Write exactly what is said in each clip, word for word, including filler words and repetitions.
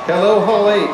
Hello, Hall H.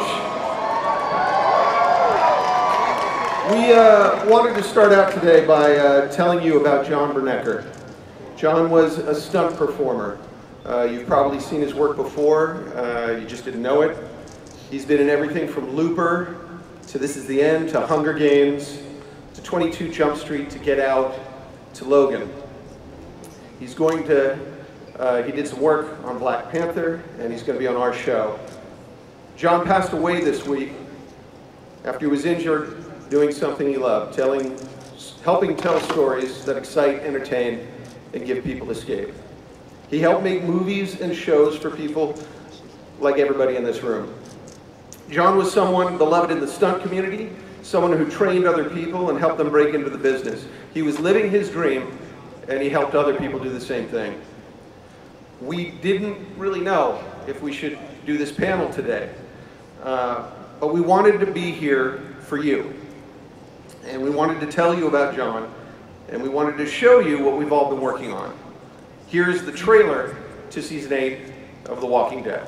We uh, wanted to start out today by uh, telling you about John Bernecker. John was a stunt performer. Uh, you've probably seen his work before, uh, you just didn't know it. He's been in everything from Looper, to This Is the End, to Hunger Games, to twenty-two Jump Street, to Get Out, to Logan. He's going to, uh, he did some work on Black Panther, and he's going to be on our show. John passed away this week after he was injured doing something he loved, telling, helping tell stories that excite, entertain, and give people escape. He helped make movies and shows for people like everybody in this room. John was someone beloved in the stunt community, someone who trained other people and helped them break into the business. He was living his dream, and he helped other people do the same thing. We didn't really know if we should do this panel today, uh, but we wanted to be here for you. And we wanted to tell you about John, and we wanted to show you what we've all been working on. Here's the trailer to season eight of The Walking Dead.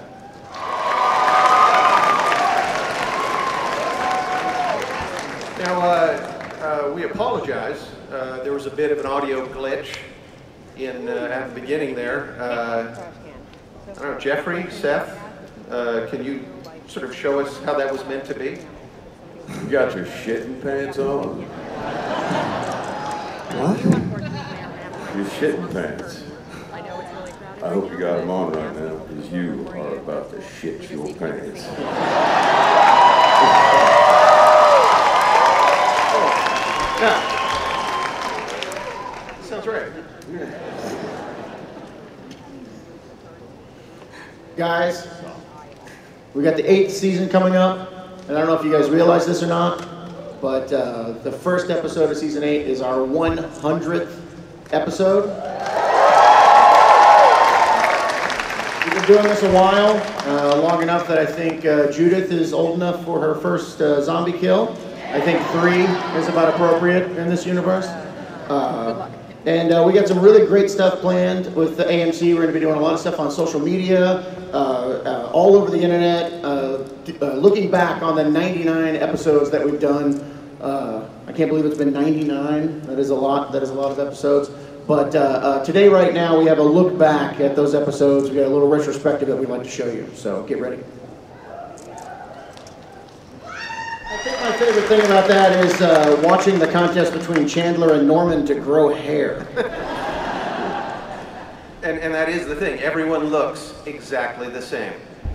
Now, uh, uh, we apologize. Uh, there was a bit of an audio glitch in uh, at the beginning there. Uh, I don't know, Jeffrey, Seth, uh, can you sort of show us how that was meant to be? You got your shitting pants on? What? Your shitting pants. I hope you got them on right now, because you are about to shit your pants. Yeah. Sounds right. Guys, we got the eighth season coming up, and I don't know if you guys realize this or not, but uh, the first episode of season eight is our one hundredth episode. We've been doing this a while, uh, long enough that I think uh, Judith is old enough for her first uh, zombie kill. I think three is about appropriate in this universe. Uh, and uh, we got some really great stuff planned with the A M C. We're going to be doing a lot of stuff on social media, uh, uh, all over the internet, uh, uh, looking back on the ninety-nine episodes that we've done. Uh, I can't believe it's been ninety-nine. That is a lot. That is a lot of episodes. But uh, uh, today, right now, we have a look back at those episodes. We got a little retrospective that we'd like to show you. So get ready. I think my favorite thing about that is uh, watching the contest between Chandler and Norman to grow hair. and, and that is the thing. Everyone looks exactly the same.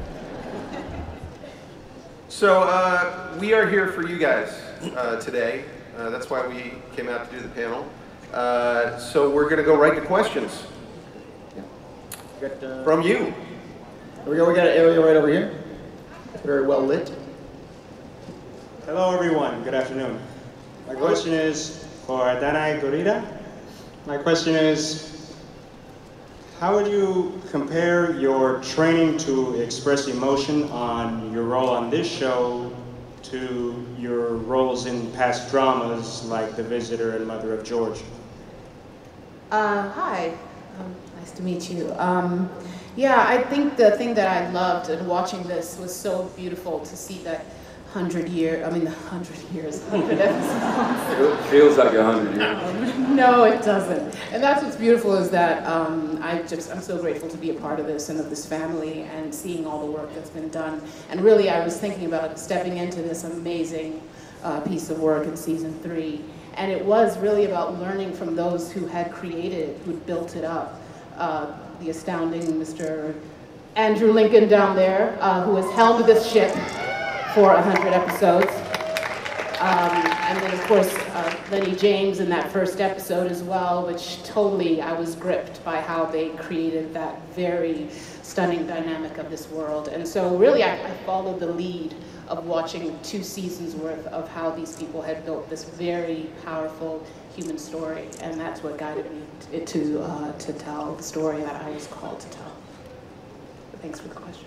So uh, we are here for you guys uh, today. Uh, that's why we came out to do the panel. Uh, so we're going to go right to questions. Got, uh, from you. Here we go. We got an area right over here. Very well lit. Hello everyone, good afternoon. My question is for Danai Gurira. My question is, how would you compare your training to express emotion on your role on this show to your roles in past dramas like The Visitor and Mother of George? Uh, hi, um, nice to meet you. Um, yeah, I think the thing that I loved in watching this was so beautiful to see that hundred year, I mean the hundred years, hundred episodes. It feels like a hundred years. Um, no, it doesn't. And that's what's beautiful is that um, I just, I'm so grateful to be a part of this and of this family and seeing all the work that's been done. And really, I was thinking about stepping into this amazing uh, piece of work in season three. And it was really about learning from those who had created, who built it up. Uh, the astounding Mister Andrew Lincoln down there, uh, who has helmed this ship for one hundred episodes. Um, and then, of course, uh, Lenny James in that first episode as well, which totally I was gripped by how they created that very stunning dynamic of this world. And so really I, I followed the lead of watching two seasons worth of how these people had built this very powerful human story. And that's what guided me to, to, uh, to tell the story that I was called to tell. But thanks for the question.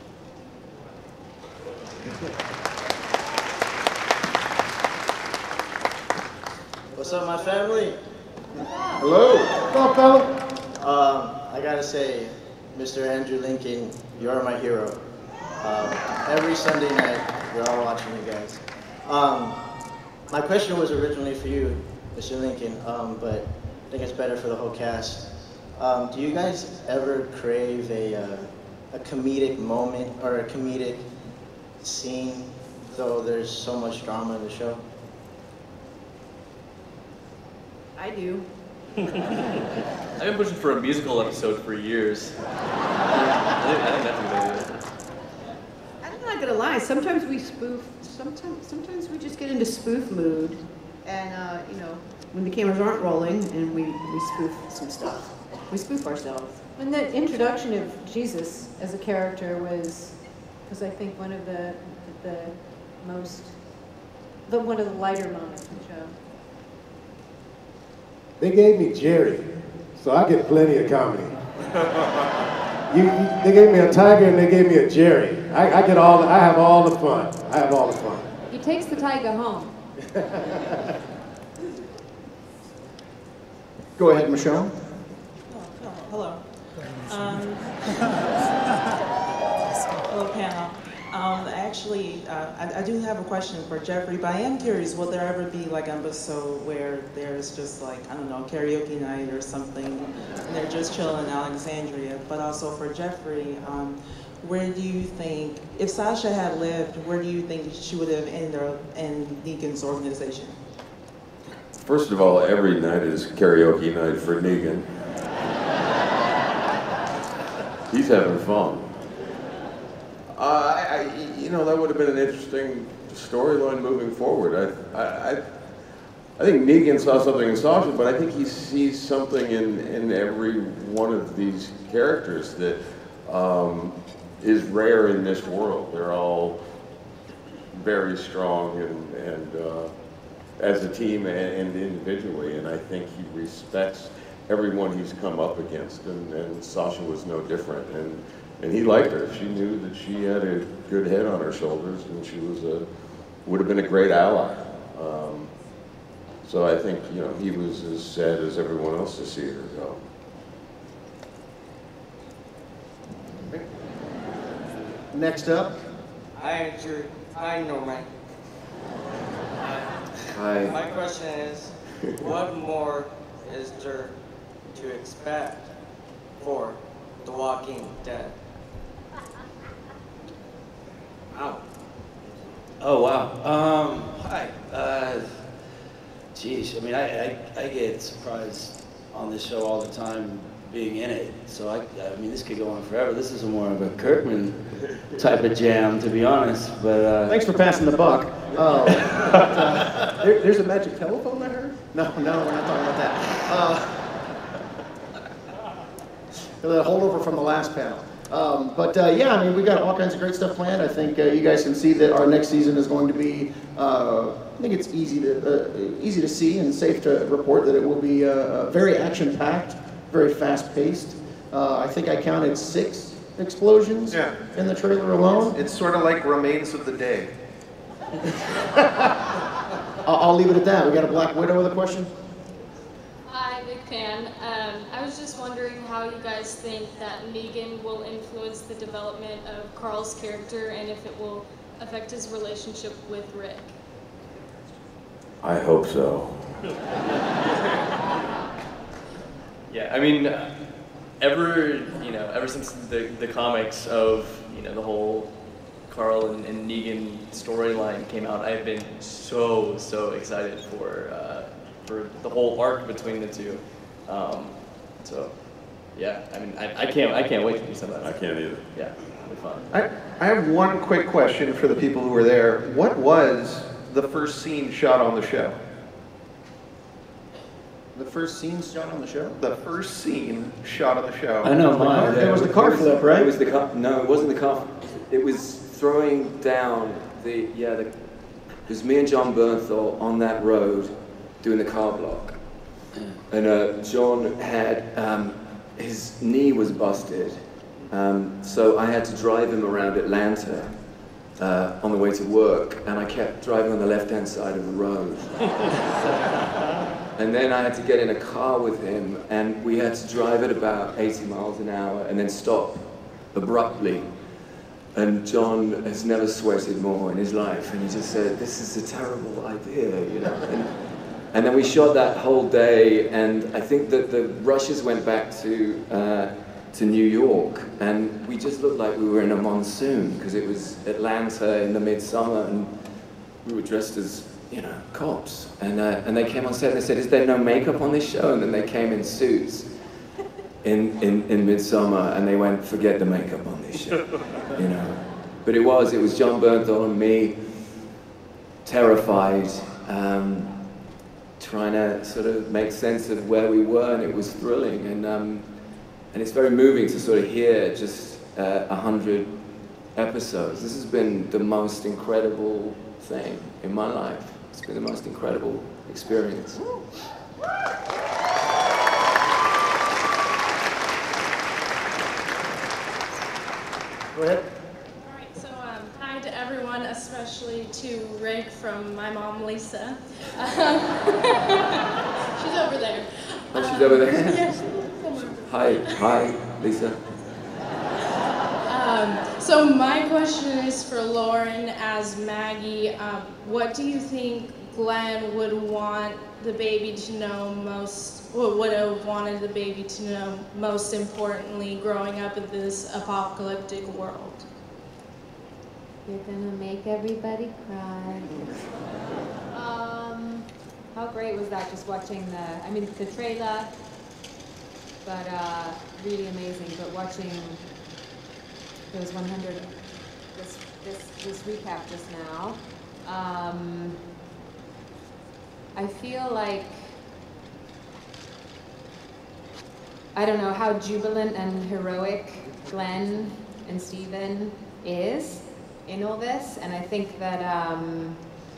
What's up, my family? Hello. What's up, fella? Um, I gotta say, Mister Andrew Lincoln, you are my hero. Uh, every Sunday night, we're all watching you guys. Um, my question was originally for you, Mister Lincoln, um, but I think it's better for the whole cast. Um, do you guys ever crave a, uh, a comedic moment or a comedic scene, though there's so much drama in the show? I do. I've been pushing for a musical episode for years. I think, I think that's a good idea. I'm not gonna lie. Sometimes we spoof. Sometimes, sometimes we just get into spoof mood, and uh, you know, when the cameras aren't rolling, and we we spoof some stuff. We spoof ourselves. And the introduction of Jesus as a character was, was I think one of the the most, the one of the lighter moments in the show. They gave me Jerry, so I get plenty of comedy. you, you, they gave me a tiger and they gave me a Jerry. I, I get all. I have all the fun. I have all the fun. He takes the tiger home. Go ahead, Michelle. Oh, hello. Um, hello, panel. Um, actually, uh, I, I do have a question for Jeffrey, but I am curious, will there ever be like an episode where there's just like, I don't know, karaoke night or something, and they're just chilling in Alexandria? But also for Jeffrey, um, where do you think, if Sasha had lived, where do you think she would have ended up in Negan's organization? First of all, every night is karaoke night for Negan. He's having fun. Uh, I, I, you know, that would have been an interesting storyline moving forward. I, I, I, I think Negan saw something in Sasha, but I think he sees something in, in every one of these characters that um, is rare in this world. They're all very strong and, and uh, as a team and, and individually, and I think he respects everyone he's come up against, and, and Sasha was no different. And, And he liked her. She knew that she had a good head on her shoulders, and she was a would have been a great ally. Um, so I think you know he was as sad as everyone else to see her go. Next up. Hi, Drew. Hi, Norman. Hi. My question is, what more is there to expect for The Walking Dead? Wow. Oh, wow. Um, hi. Uh, geez, I mean, I, I, I get surprised on this show all the time being in it. So, I, I mean, this could go on forever. This is more of a Kirkman type of jam, to be honest. But uh, Thanks for passing the buck. Oh, but, uh, there, there's a magic telephone I heard? No, no, we're not talking about that. Uh, the holdover from the last panel. Um, but uh, yeah, I mean, we've got all kinds of great stuff planned. I think uh, you guys can see that our next season is going to be, uh, I think it's easy to, uh, easy to see and safe to report that it will be uh, very action-packed, very fast-paced. Uh, I think I counted six explosions Yeah. in the trailer alone. It's sort of like Remains of the Day. I'll, I'll leave it at that. We got a Black Widow with a question? Hi, big fan. Um, I was just wondering how you guys think that Negan will influence the development of Carl's character and if it will affect his relationship with Rick. I hope so. Yeah, I mean, ever, you know, ever since the, the comics of, you know, the whole Carl and, and Negan storyline came out, I've been so, so excited for, uh, for the whole arc between the two. Um, so, yeah, I mean, I, I can't, I can't wait to do some of that. I can't either. Yeah, it'll be fun. I, I have one quick question for the people who were there. What was the first scene shot on the show? The first scene shot on the show? The first scene shot on the show. I know mine. It was the car flip, right? It was the car. No, it wasn't the car. It was throwing down the yeah. The, it was me and John Bernthal on that road doing the car block, and uh, John had um, his knee was busted, um, so I had to drive him around Atlanta uh, on the way to work, and I kept driving on the left-hand side of the road. And then I had to get in a car with him, and we had to drive at about eighty miles an hour and then stop abruptly And John has never sweated more in his life, and he just said, "This is a terrible idea," you know. And, and then we shot that whole day, and I think that the rushes went back to uh, to New York, and we just looked like we were in a monsoon because it was Atlanta in the midsummer, and we were dressed as, you know, cops. And uh, and they came on set and they said, "Is there no makeup on this show?" And then they came in suits in in in midsummer, and they went, "Forget the makeup on this show." You know, but it was, it was Jon Bernthal and me, terrified, um, trying to sort of make sense of where we were, and it was thrilling, and um, and it's very moving to sort of hear just uh, a hundred episodes. This has been the most incredible thing in my life. It's been the most incredible experience. Go ahead. All right, so um, hi to everyone, especially to Rick from my mom, Lisa. Um, she's over there. Oh, she's over there? Yeah, somewhere. Hi, hi, Lisa. Um, so my question is for Lauren as Maggie. Um, what do you think Glenn would want the baby to know most, or would have wanted the baby to know most importantly growing up in this apocalyptic world? You're gonna make everybody cry. Um, how great was that, just watching the, I mean, the trailer, but uh, really amazing, but watching those one hundred, this, this, this recap just now, um, I feel like, I don't know how jubilant and heroic Glenn and Stephen is in all this, and I think that um,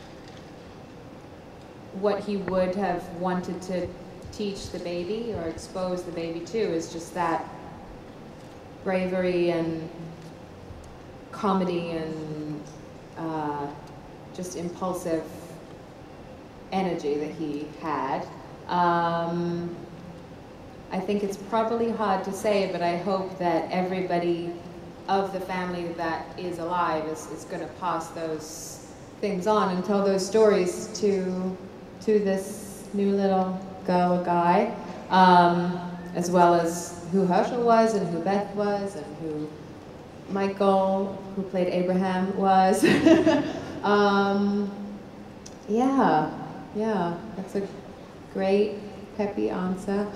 what he would have wanted to teach the baby or expose the baby to is just that bravery and comedy and uh, just impulsive energy that he had. Um, I think it's probably hard to say, but I hope that everybody of the family that is alive is, is going to pass those things on and tell those stories to, to this new little girl or guy, um, as well as who Herschel was and who Beth was and who Michael, who played Abraham, was. um, yeah, yeah, that's a great, peppy answer.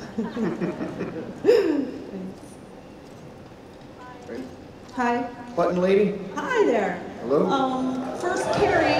Hi. Button lady. Hi there. Hello. Um, first, Carrie,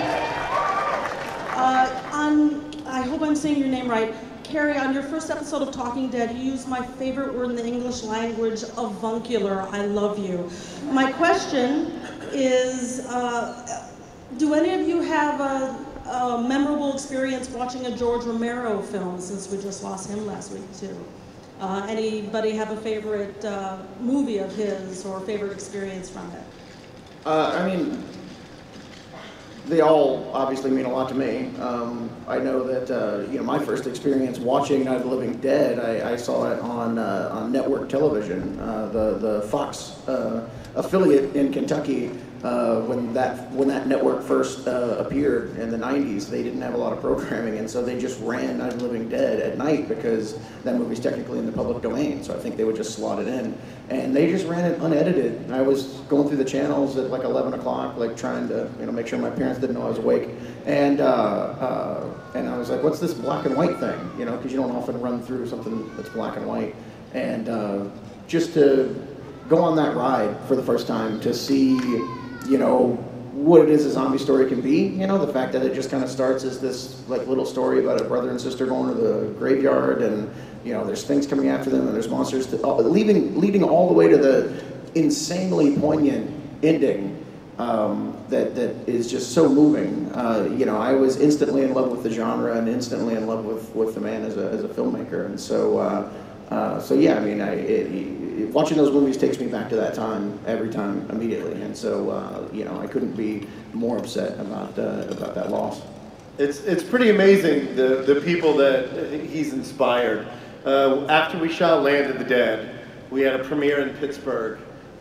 uh, on, I hope I'm saying your name right. Carrie, on your first episode of Talking Dead, you used my favorite word in the English language, avuncular. I love you. My question is, uh, do any of you have a, a memorable experience watching a George Romero film, since we just lost him last week too? Uh, anybody have a favorite uh, movie of his or favorite experience from it? Uh, I mean, they all obviously mean a lot to me. Um, I know that uh, you know, my first experience watching Night of the Living Dead, I, I saw it on uh, on network television, uh, the the Fox uh, affiliate in Kentucky. Uh, when that when that network first uh, appeared in the nineties, they didn't have a lot of programming, and so they just ran Night of the Living Dead at night because that movie's technically in the public domain. So I think they would just slot it in, and they just ran it unedited. I was going through the channels at like eleven o'clock, like trying to you know make sure my parents didn't know I was awake, and uh, uh, and I was like, "What's this black and white thing?" You know, because you don't often run through something that's black and white, and uh, just to go on that ride for the first time to see, you know, what it is a zombie story can be. You know, the fact that it just kind of starts as this like little story about a brother and sister going to the graveyard, and you know, there's things coming after them, and there's monsters, to, uh, leading leading all the way to the insanely poignant ending um, that that is just so moving. Uh, you know, I was instantly in love with the genre and instantly in love with with the man as a as a filmmaker, and so uh, uh, so yeah, I mean, I. It, Watching those movies takes me back to that time every time, immediately, and so uh, you know I couldn't be more upset about uh, about that loss. It's it's pretty amazing the the people that he's inspired. Uh, after we shot Land of the Dead, we had a premiere in Pittsburgh,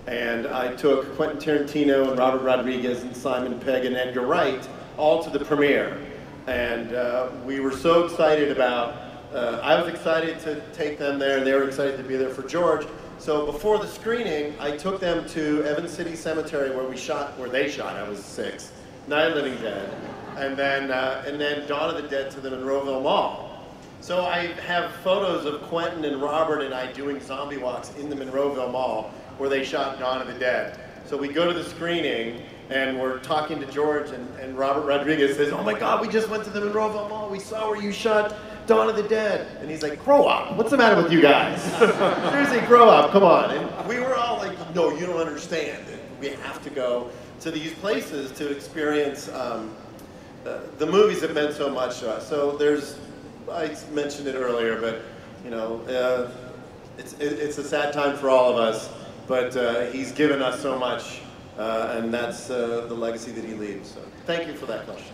And I took Quentin Tarantino and Robert Rodriguez and Simon Pegg and Edgar Wright all to the premiere. And uh, we were so excited about, uh, I was excited to take them there, and they were excited to be there for George. So before the screening, I took them to Evans City Cemetery where we shot, where they shot, I was six, Night of the Living Dead, and then, uh, and then Dawn of the Dead to the Monroeville Mall. So I have photos of Quentin and Robert and I doing zombie walks in the Monroeville Mall where they shot Dawn of the Dead. So we go to the screening and we're talking to George, and, and Robert Rodriguez says, oh my God, we just went to the Monroeville Mall. We saw where you shot Dawn of the Dead. And he's like, grow up. What's the matter with you guys? Seriously, grow up, come on. And we were all like, no, you don't understand. We have to go to these places to experience um, uh, the movies that meant so much to us. So there's, I mentioned it earlier, but you know, uh, it's, it, it's a sad time for all of us, but uh, he's given us so much, uh, and that's uh, the legacy that he leaves. So thank you for that question.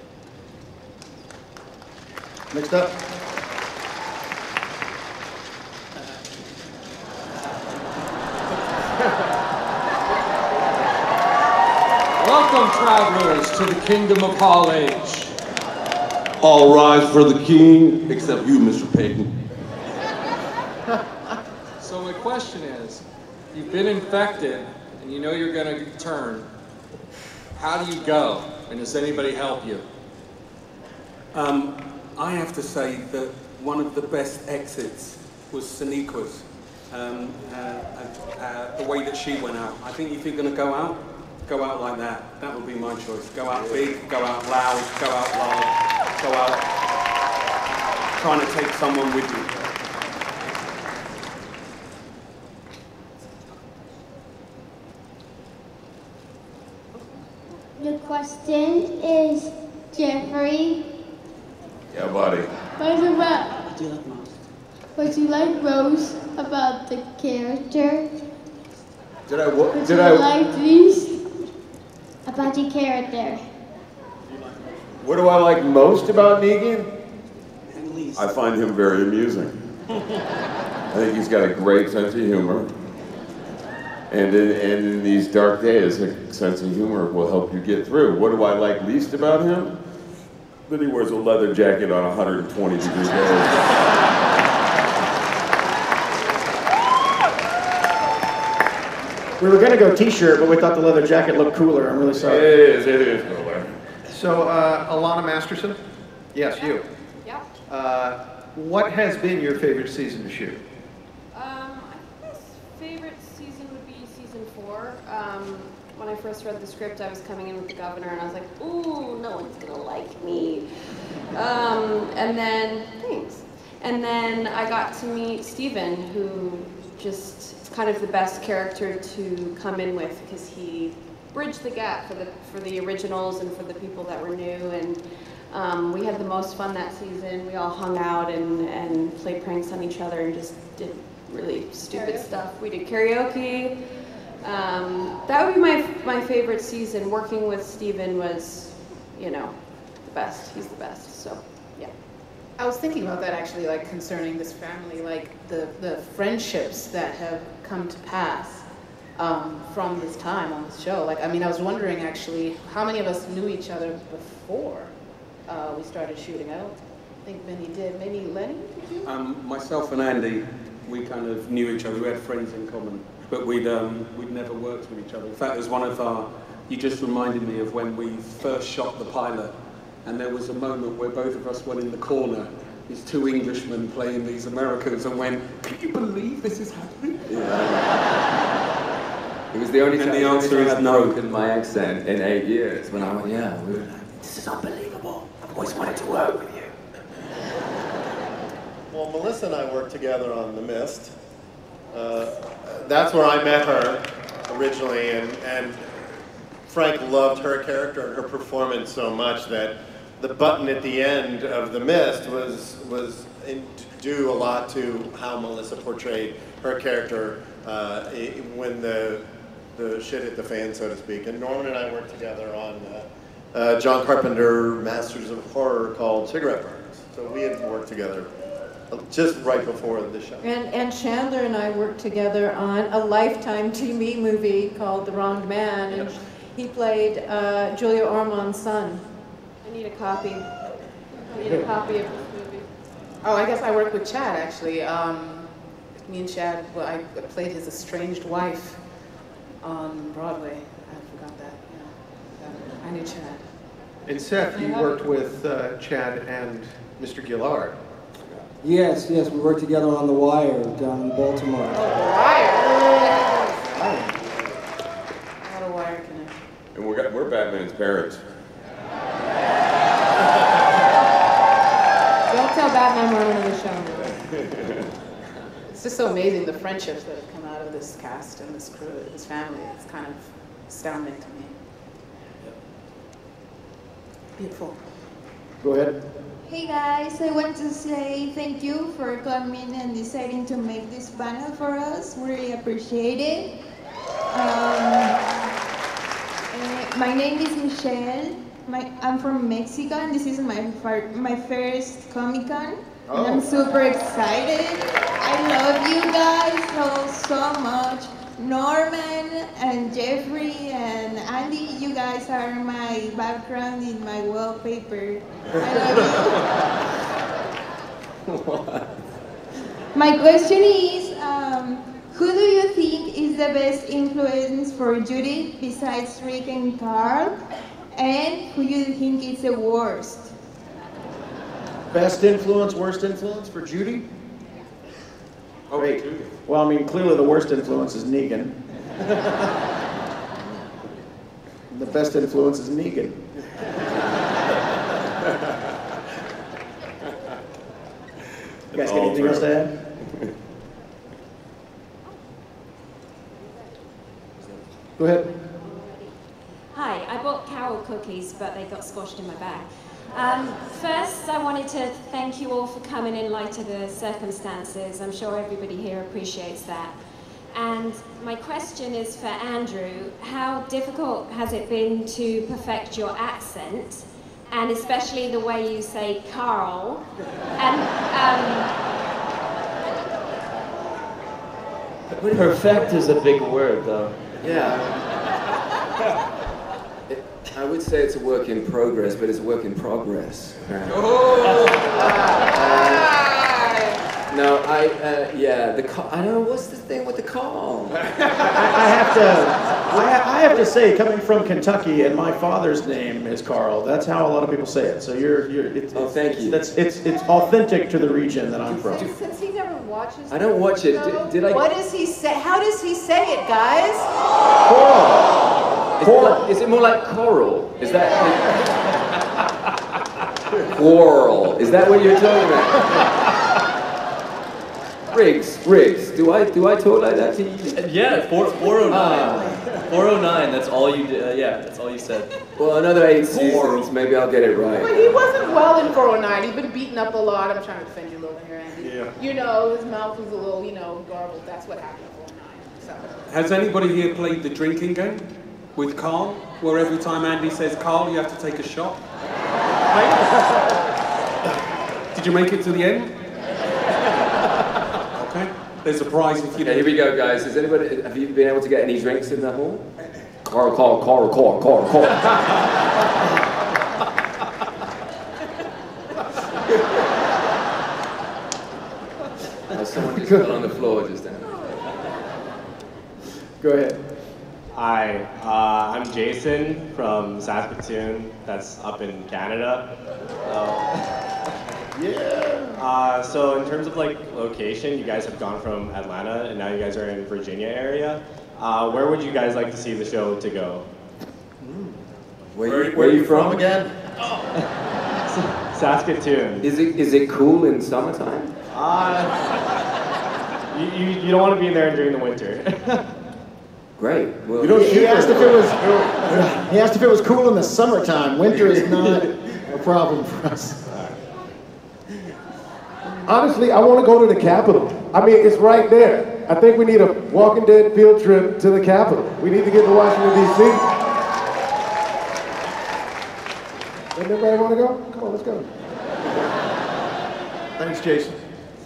Next up. Welcome, travelers, to the kingdom of Hall H. All rise for the king, except you, Mister Payton. So my question is, you've been infected and you know you're going to turn. How do you go? And does anybody help you? Um, I have to say that one of the best exits was Soneqa's. Um, uh, uh, uh, the way that she went out. I think if you're going to go out, go out like that. That would be my choice. Go out big, go out loud, go out loud, go out trying to take someone with you. The question is, Jeffrey, Yeah, buddy. what about, What do you like most? what do you like most about the character? Did I, what, What did do I, you like least about the character? what do I like most about Negan? I find him very amusing. I think he's got a great sense of humor. And in, and in these dark days, a sense of humor will help you get through. What do I like least about him? That he wears a leather jacket on one hundred twenty degree days. We were gonna go t-shirt, but we thought the leather jacket looked cooler. I'm really sorry. It is, it is cooler. So, uh, Alana Masterson? Yes, you. Yeah. Uh, what has been your favorite season to shoot? Um, I guess favorite season would be season four. Um, when I first read the script, I was coming in with the governor, and I was like, ooh, no one's gonna like me. Um, and then, thanks. And then I got to meet Steven, who just is kind of the best character to come in with, because he bridged the gap for the for the originals and for the people that were new. And um, we had the most fun that season. We all hung out and, and played pranks on each other and just did really stupid stuff. We did karaoke. Um, that would be my my favorite season. Working with Steven was, you know, the best. He's the best. So, yeah. I was thinking about that actually, like concerning this family, like the, the friendships that have come to pass um, from this time on the show. Like, I mean, I was wondering actually how many of us knew each other before uh, we started shooting. I don't think many did. Maybe Lenny, did you? Um, myself and Andy, we kind of knew each other. We had friends in common, but we'd um, we'd never worked with each other. In fact, it was one of our. You just reminded me of when we first shot the pilot, and there was a moment where both of us went in the corner, these two Englishmen playing these Americans, and went, "Can you believe this is happening?" It was the only And time, the answer is I've no. broken my accent in eight years. When I went, yeah, we were like, this is unbelievable. I've always wanted to work with you. Well, Melissa and I worked together on The Mist. Uh, that's where I met her originally, and, and Frank loved her character and her performance so much that the button at the end of The Mist was was in, due a lot to how Melissa portrayed her character uh, i- when the the shit hit the fan, so to speak. And Norman and I worked together on uh, uh, John Carpenter Masters of Horror called Cigarette Burners. So we had worked together just right before the show. And, and Chandler and I worked together on a Lifetime T V movie called The Wronged Man, and he played uh, Julia Ormond's son. I need a copy. I need a copy of this movie. Oh, I guess I worked with Chad, actually. Um, me and Chad, well, I played his estranged wife on Broadway. I forgot that, yeah. I knew Chad. And Seth, you worked with uh, Chad and Mister Gillard. Yes, yes, we worked together on The Wire down in Baltimore. Wire? Not a Wire connection. And we're, we're Batman's parents. Don't tell Batman we're on the show. It's just so amazing, the friendships that have come out of this cast and this crew, this family. It's kind of astounding to me. Beautiful. Go ahead. Hey guys, I want to say thank you for coming and deciding to make this panel for us. Really appreciate it. Um, uh, my name is Michelle. My, I'm from Mexico, and this is my fir my first Comic Con, Oh. and I'm super excited. I love you guys so so much. Norman and Jeffrey and Andy, you guys are my background in my wallpaper. I love you. My question is, um, who do you think is the best influence for Judith besides Rick and Carl? And who do you think is the worst? Best influence, worst influence for Judy? Oh, wait. Well, I mean, clearly the worst influence is Negan. The best influence is Negan. You guys got All anything true. else to add? Go ahead. Hi, I bought Carol cookies, but they got squashed in my bag. Um, first, I wanted to thank you all for coming in light of the circumstances. I'm sure everybody here appreciates that. And my question is for Andrew. How difficult has it been to perfect your accent, and especially the way you say Carl? And um, Perfect is a big word, though. Yeah. It, I would say it's a work in progress, but it's a work in progress. Oh! Uh, no, I, uh, yeah, the call, I don't know, what's the thing with the call? I, I have to, I, ha- I have to say, coming from Kentucky, and my father's name is Carl. That's how a lot of people say it. So you're, you're. It's, Oh, thank you. That's it's it's authentic to the region that I'm from. Since he never watches I don't watch it. show, Did, did I? What does he say? How does he say it, guys? Is it, like, is it more like coral? Is that? Quarrel. Is that what you're talking about? Riggs, Riggs. Do I do I talk like that to you? Yeah, four oh nine. four oh nine, that's all you did. Uh, yeah, that's all you said. Well, another eight seasons, maybe I'll get it right. But he wasn't well in four oh nine. He's been beaten up a lot. I'm trying to defend you a little here, Andy. Yeah. You know, his mouth was a little, you know, garbled. That's what happened in four oh nine. So. Has anybody here played the drinking game with Carl, where every time Andy says Carl, you have to take a shot? Did you make it to the end? Okay. There's a prize if you Okay, here we go, guys. Has anybody, have you been able to get any drinks in the hall? Carl, Carl, Carl, Carl, Carl, Carl. Oh, someone just fell on the floor just then. Go ahead. Hi, uh, I'm Jason from Saskatoon. That's up in Canada. Uh, yeah. Uh, so in terms of like location, you guys have gone from Atlanta and now you guys are in Virginia area. Uh, where would you guys like to see the show to go? Where, where, where are you from again? Saskatoon. Is it is it cool in summertime? Uh, you, you, you don't want to be in there during the winter. Great. Well, You know, he asked if it was. He asked if it was cool in the summertime. Winter is not a problem for us. Honestly, I want to go to the Capitol. I mean, it's right there. I think we need a Walking Dead field trip to the Capitol. We need to get to Washington, D C Does everybody want to go? Come on, let's go. Thanks, Jason.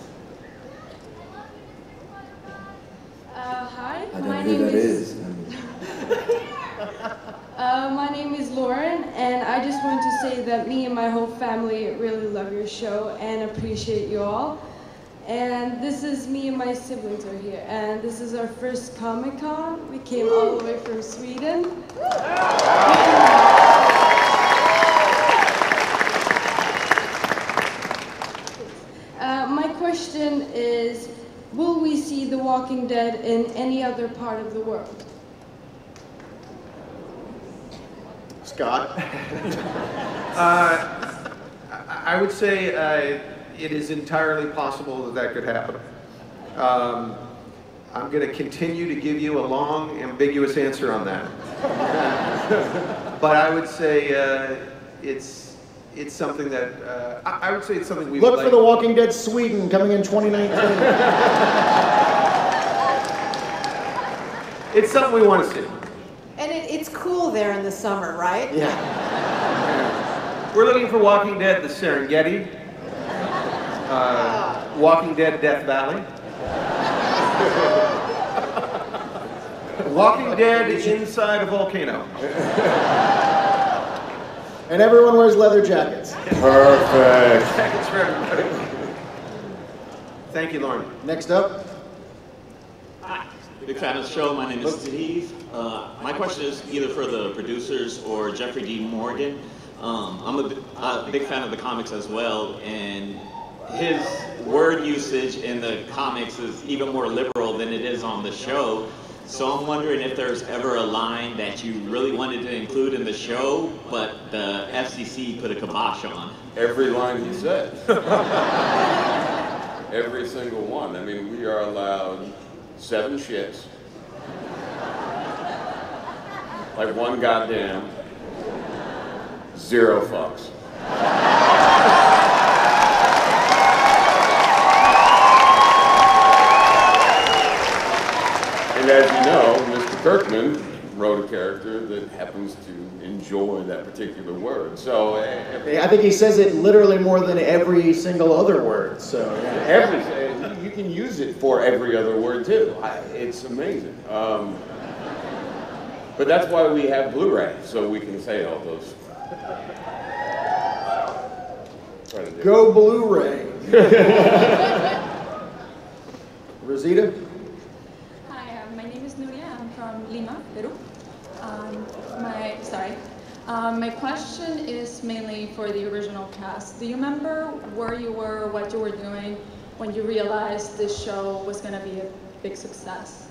Uh, my name is Lauren, and I just want to say that me and my whole family really love your show and appreciate you all. And this is me and my siblings are here, and this is our first Comic-Con. We came all the way from Sweden. Uh, my question is, will we see The Walking Dead in any other part of the world? Scott? uh, I would say uh, it is entirely possible that that could happen. Um, I'm going to continue to give you a long, ambiguous answer on that. But I would say uh, it's it's something that uh, I, I would say it's something we Look would for like. The Walking Dead Sweden coming in twenty nineteen. It's something we want to see. And it, it's cool there in the summer, right? Yeah. We're looking for Walking Dead, the Serengeti, uh, Walking Dead, Death Valley, Walking Dead inside a volcano. And everyone wears leather jackets. Perfect. Jackets for everybody. Thank you, Lauren. Next up. Big fan of the show. My name is Steve. Uh, my question is either for the producers or Jeffrey D. Morgan. Um, I'm a, bi- a big fan of the comics as well, and his word usage in the comics is even more liberal than it is on the show. So I'm wondering if there's ever a line that you really wanted to include in the show, but the F C C put a kibosh on. Every line he said. Every single one. I mean, we are allowed seven shits. Like one goddamn, zero fucks. And as you know, Mister Kirkman wrote a character that happens to enjoy that particular word. So, uh, I think he says it literally more than every single other word. So yeah. every you can use it for every other word too. I, it's amazing. Um, but that's why we have Blu-ray, so we can say all those. Go Blu-ray. Rosita? Hi, uh, my name is Nuria. I'm from Lima, Peru. Um, my sorry. Um, my question is mainly for the original cast. Do you remember where you were, what you were doing when you realized this show was going to be a big success?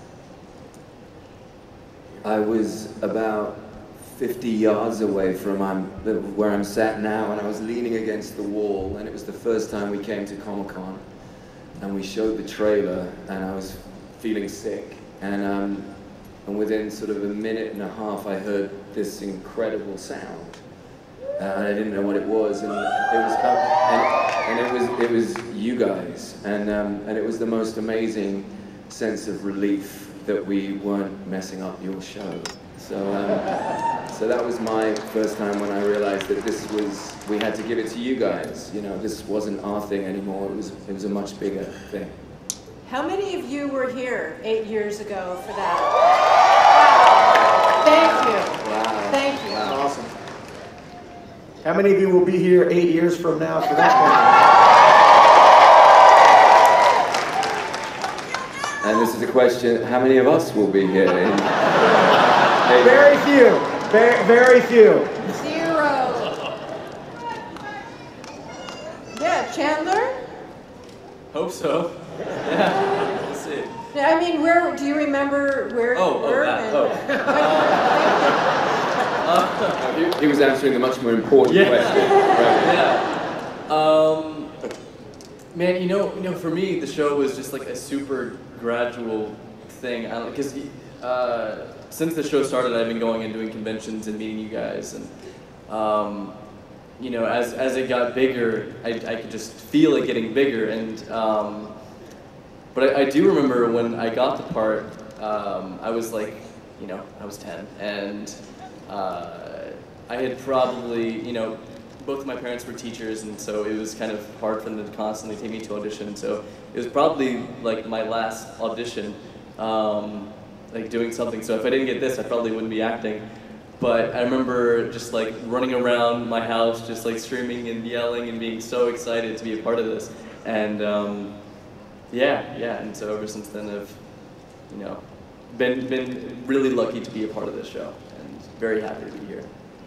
I was about fifty yards away from I'm, where I'm sat now, and I was leaning against the wall, and it was the first time we came to Comic-Con, and we showed the trailer, and I was feeling sick, and um, and within sort of a minute and a half, I heard this incredible sound, uh, and I didn't know what it was, and it was and, and it was it was you guys, and um, and it was the most amazing sense of relief that we weren't messing up your show. So, um, so that was my first time when I realized that this was, we had to give it to you guys. You know, this wasn't our thing anymore. It was, it was a much bigger thing. How many of you were here eight years ago for that? Thank you. Wow. Thank you. Wow. Awesome. How many of you will be here eight years from now for that? And this is a question, how many of us will be here? In Very few. Very, very few. Zero. Yeah, Chandler? Hope so. Yeah, we'll see. Yeah, I mean, where do you remember where Oh, you oh, were? that, and- he, he was answering the much more important Yeah. question. Right? Yeah. Um, man, you know, you know, for me, the show was just like a super gradual thing. I because uh, since the show started, I've been going and doing conventions and meeting you guys, and um, you know, as as it got bigger, I, I could just feel it getting bigger. And um, but I, I do remember when I got the part, um, I was like, you know, I was ten, and uh, I had probably, you know, both of my parents were teachers, and so it was kind of hard for them to constantly take me to audition. So it was probably like my last audition, um, like doing something. So if I didn't get this, I probably wouldn't be acting. but I remember just like running around my house, just like screaming and yelling and being so excited to be a part of this. And um, yeah, yeah, and so ever since then I've, you know, been, been really lucky to be a part of this show and very happy to be here.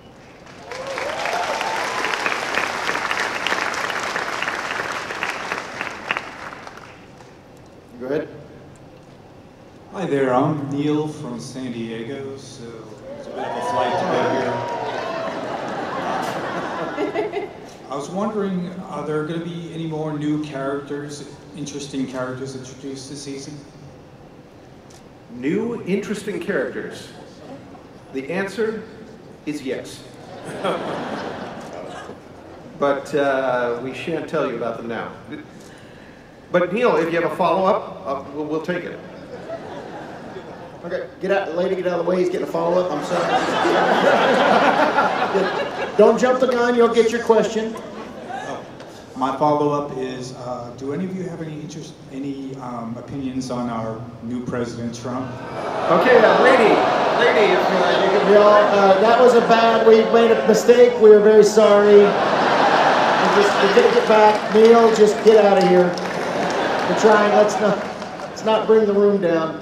Go ahead. Hi there, I'm Neil from San Diego, so it's a bit of a flight to get here. I was wondering, are there going to be any more new characters, interesting characters introduced this season? New, interesting characters. The answer is yes. But uh, we shan't tell you about them now. But Neil, if you have a follow-up, uh, we'll, we'll take it. Okay, get out, lady, get out of the way. He's getting a follow-up. I'm sorry. Don't jump the gun. You'll get your question. Oh, my follow-up is: uh, do any of you have any interest, any um, opinions on our new President Trump? Okay, uh, lady, lady, if uh, we all, uh, that was a bad. We made a mistake. We are very sorry. We're just, we're gonna get back. Neil, just get out of here. We're trying. Let's not. Let's not bring the room down.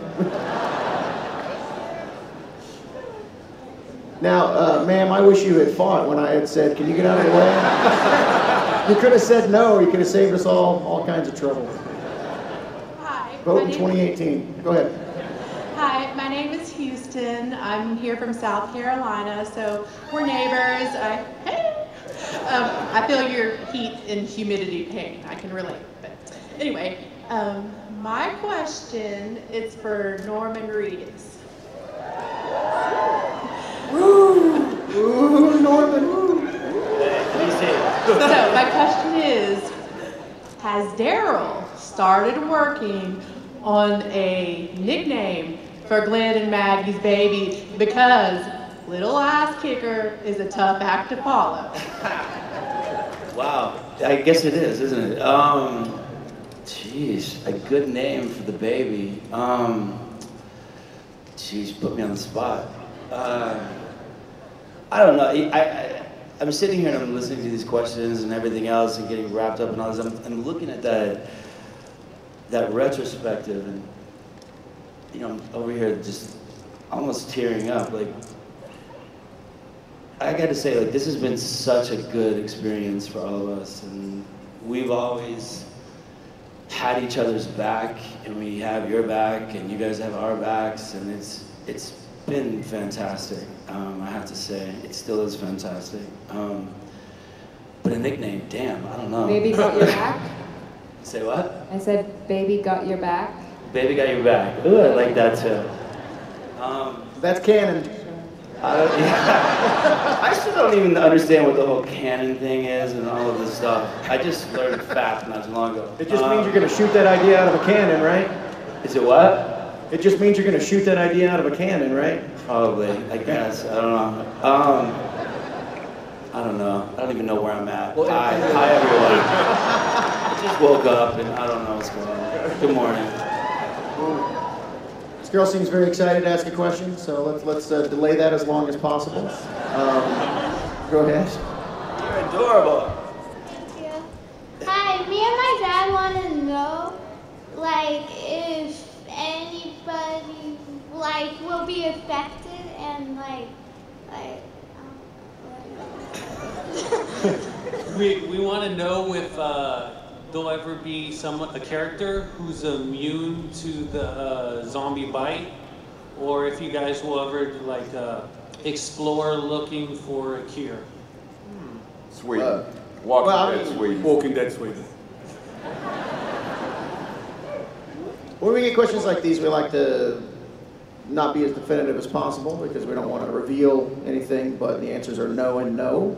Now, uh, ma'am, I wish you had fought when I had said, can you get out of the way? You could have said no. You could have saved us all all kinds of trouble. Hi. Vote in twenty eighteen. Go ahead. Hi, my name is Houston. I'm here from South Carolina, so we're neighbors. I, hey. um, I feel your heat and humidity pain. I can relate. But anyway, um, my question is for Norman Reedus. Woo! Ooh, Norman, woo! So my question is, has Daryl started working on a nickname for Glenn and Maggie's baby? Because little ass kicker is a tough act to follow. Wow, I guess it is, isn't it? Um, jeez, a good name for the baby. Um, jeez, put me on the spot. Uh, I don't know. I, I, I'm sitting here and I'm listening to these questions and everything else and getting wrapped up in all this. I'm, I'm looking at that, that retrospective and, you know, I'm over here just almost tearing up. Like, I got to say, like, this has been such a good experience for all of us. And we've always had each other's back and we have your back and you guys have our backs. And it's, it's been fantastic, um, I have to say. It still is fantastic. Um, but a nickname, damn, I don't know. Baby got your back? Say what? I said, baby got your back. Baby got your back. Ooh, I like that too. Um, That's canon. I, don't, yeah. I still don't even understand what the whole canon thing is and all of this stuff. I just learned fact not too long ago. It just um, means you're going to shoot that idea out of a cannon, right? Is it what? It just means you're going to shoot that idea out of a cannon, right? Probably, I guess. I don't know. Um, I don't know. I don't even know where I'm at. Well, hi, hi everyone. I just woke up and I don't know what's going on. Good morning. This girl seems very excited to ask a question, so let's let's uh, delay that as long as possible. Um, go ahead. You're adorable. Thank you. Hi, me and my dad want to know, like, if anybody, like, will be affected and, like, like, um, we we want to know if uh, there'll ever be some a character who's immune to the uh, zombie bite, or if you guys will ever like uh, explore looking for a cure. Hmm. Sweden. Uh, Walking well, Dead I mean, Sweden. Walking Dead Sweden. When we get questions like these, we like to not be as definitive as possible because we don't want to reveal anything, but the answers are no and no.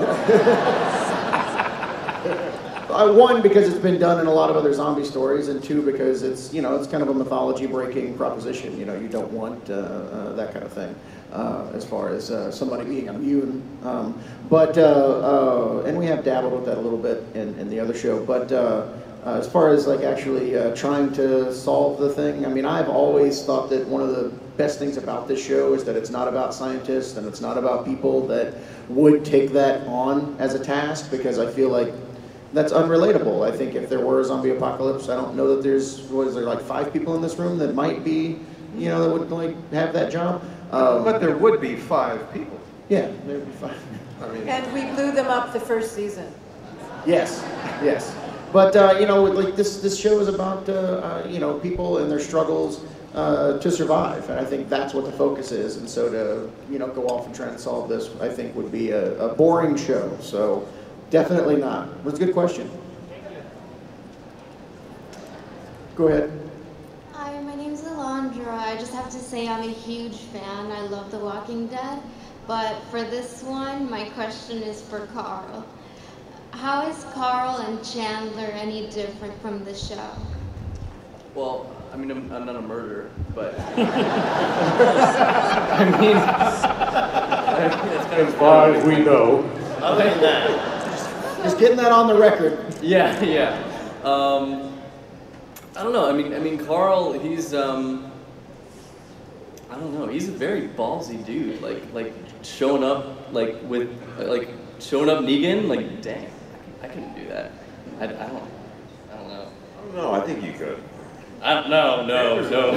Uh, one, because it's been done in a lot of other zombie stories, and two, because it's, you know, it's kind of a mythology-breaking proposition. You know, you don't want uh, uh, that kind of thing uh, as far as uh, somebody being immune. Um, but, uh, uh, and we have dabbled with that a little bit in, in the other show, but uh, uh, as far as like actually uh, trying to solve the thing, I mean, I've always thought that one of the best things about this show is that it's not about scientists and it's not about people that would take that on as a task, because I feel like that's unrelatable. I think if there were a zombie apocalypse, I don't know that there's, what is there, like five people in this room that might be, you know, that would like have that job. Um, but there would be five people. Yeah, there would be five. I mean, And we blew them up the first season. Yes, yes. But, uh, you know, like this, this show is about, uh, uh, you know, people and their struggles uh, to survive. And I think that's what the focus is. And so to, you know, go off and try and solve this, I think would be a, a boring show. So definitely not. That's a good question. Go ahead. Hi, my name's Alondra. I just have to say I'm a huge fan. I love The Walking Dead. But for this one, my question is for Carl. How is Carl and Chandler any different from the show? Well, I mean, I'm, I'm not a murderer, but I mean, that's kind of as far as we know. Other than that, just getting that on the record. Yeah, yeah. Um, I don't know. I mean, I mean, Carl, he's um, I don't know. He's a very ballsy dude. Like, like showing up, like with, like showing up Negan. Like, dang. I couldn't do that. I, I don't. I don't know. I don't know. I think you could. I don't. No, no, no.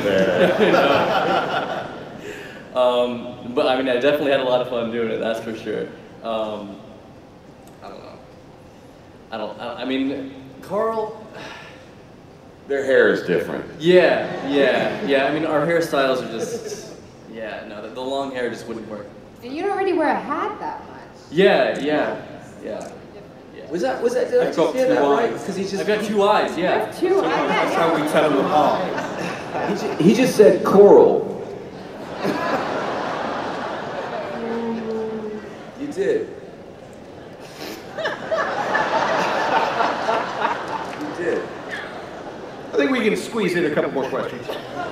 no. Um, but I mean, I definitely had a lot of fun doing it. That's for sure. Um, I don't know. I don't. I, I mean, Carl. Their hair is different. Yeah, yeah, yeah. I mean, our hairstyles are just. Yeah, no, the, the long hair just wouldn't work. And you don't really wear a hat that much. Yeah, yeah, yeah. Was that, was that, did I I've got just hear two that right? eyes. Because he just, I've got two eyes, yeah. You have two eyes. That's how we tell them apart. He just, he just said coral. You did. You did. I think we can squeeze in a couple more questions.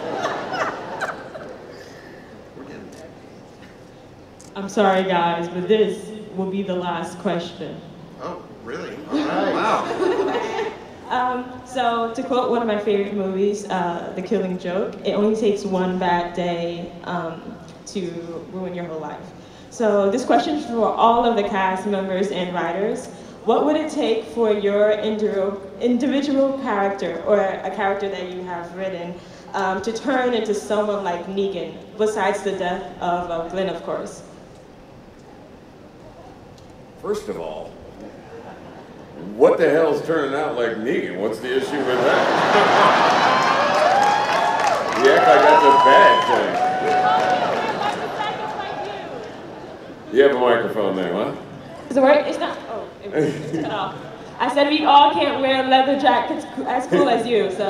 I'm sorry, guys, but this will be the last question. Oh, really? All right. Wow. Um, so, to quote one of my favorite movies, uh, The Killing Joke, it only takes one bad day um, to ruin your whole life. So, this question is for all of the cast members and writers. What would it take for your individual character, or a character that you have written, um, to turn into someone like Negan, besides the death of uh, Glenn, of course? First of all, what the hell's turning out like Negan? What's the issue with that? You act like that's a bad thing. You have a microphone there, what? Does it work? It's not. Oh, it was cut off. I said we all can't wear leather jackets as cool as you, so.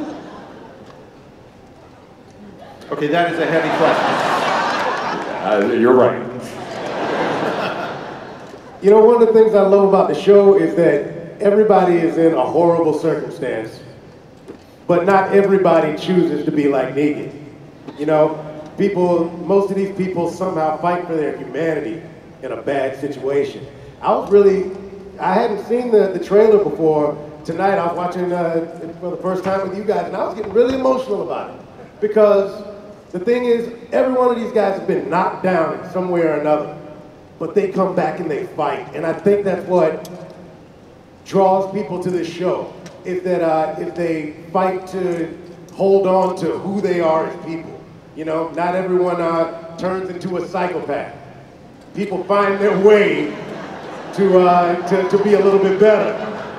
Okay, that is a heavy question. Uh, you're right. You know, one of the things I love about the show is that everybody is in a horrible circumstance, but not everybody chooses to be like Negan. You know, people, most of these people somehow fight for their humanity in a bad situation. I was really, I hadn't seen the, the trailer before. Tonight I was watching uh, for the first time with you guys, and I was getting really emotional about it. Because the thing is, every one of these guys have been knocked down in some way or another. But they come back and they fight. And I think that's what draws people to this show, is that uh, if they fight to hold on to who they are as people. You know, not everyone uh, turns into a psychopath. People find their way to, uh, to, to be a little bit better.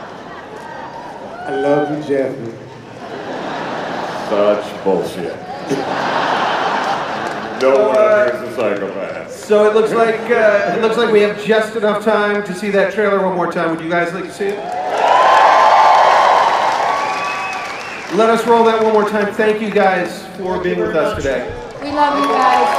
I love you, Jeffrey. Such bullshit. No one out there is a psychopath. So it looks like uh, it looks like we have just enough time to see that trailer one more time. Would you guys like to see it? Let us roll that one more time. Thank you guys for being with us today. We love you guys.